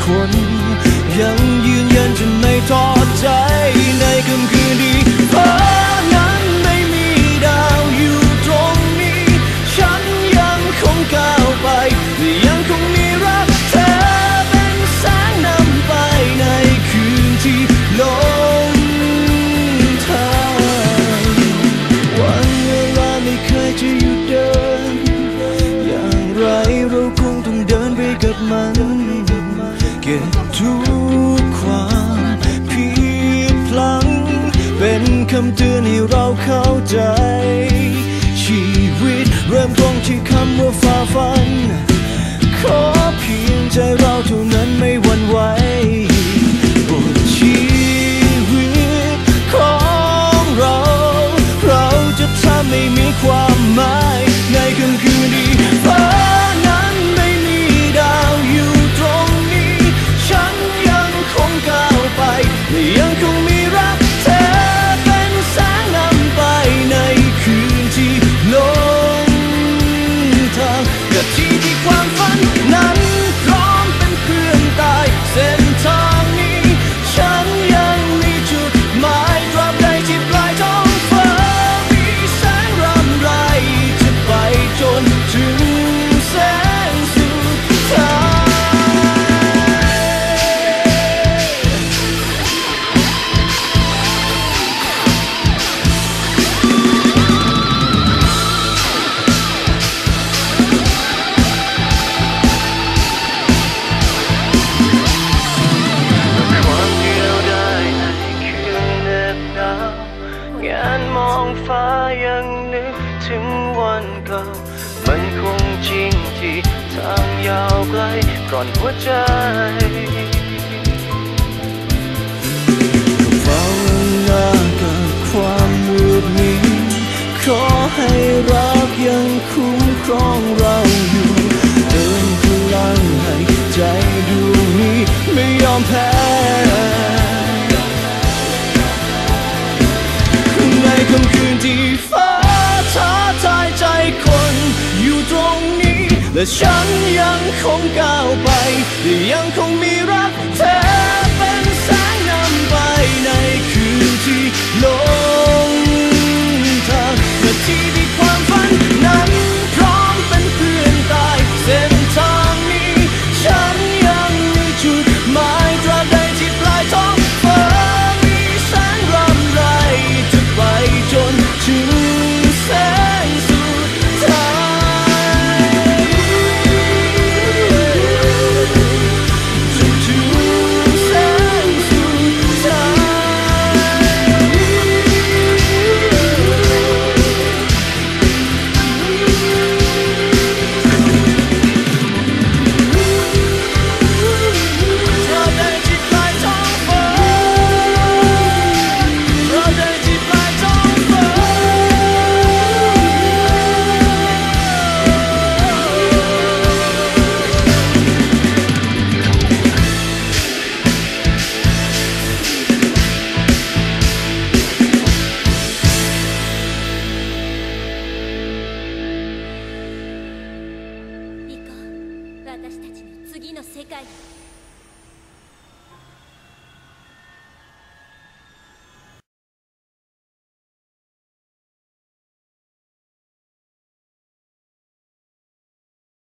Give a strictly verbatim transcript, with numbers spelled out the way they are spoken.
คนยังยืนยันจะไม่ทอดใจในค่ำคืนที่ฟ้านั้นไม่มีดาวอยู่ตรงนี้ฉันยังคงก้าวไปยังคงมีรักเธอเป็นแสงนำไปในคืนที่ลงทางวันเวลาไม่เคยจะหยุดเดินอย่างไรเราคงต้องเดินไปกับมันเก็บทุกความผิดพลั้งเป็นคำเตือนให้เราเข้าใจชีวิตเริ่มต้นที่คำว่าฝ่าฟันขอเพียงใจเราเท่านั้นไม่หวั่นไหวบทชีวิตของเราเราจะทำให้มีความหมายในค่ำคืนที่ฟ้านั้นไม่มีดาวอยู่ตรงนี้ฉันยังคงก้าวไปยังคงมีรักเธอเป็นแสงนำไปในคืนที่ลงทางกับที่ที่ความฝันนั้นพร้อมเป็นเพื่อนตายเส้นทางนี้ฉันยังมีจุดหมายตราบใดที่ปลายท้องฟ้ามีแสงรำไรจะไปจนถึงแสงสุดท้ายความเดียวดายในคืนเหน็บหนาวงานมองฟ้ายังนึกถึงวันเก่ามันคงจริงที่ทางยาวไกลก่อนหัวใจเฝ้าหน้ากับความมืดมิดขอให้รักยังคุ้มครองเราอยู่เติมพลังให้ใจดวงนี้ไม่ยอมแพ้ในค่ำคืนที่ฟ้าท้าทายใจคนอยู่ตรงนี้และฉันยังคงก้าวไปยังคงมีรักเธอเป็นแสงนำไปในคืนที่ลงทางนาทีที่ความฝันนั้นพร้อมเป็นเพื่อนตายเส้นทางนี้ฉันยังมีจุดหมายตราบใดที่ปลายท้องฟ้ามีแสงรำไรจะไปจนถึงแสงสุดท้ายจนถึงแสงสุดท้ายตราบใดที่ปลายท้องฟ้าตราบใดที่ปลายท้องฟ้า行こう私たちの次の世界へ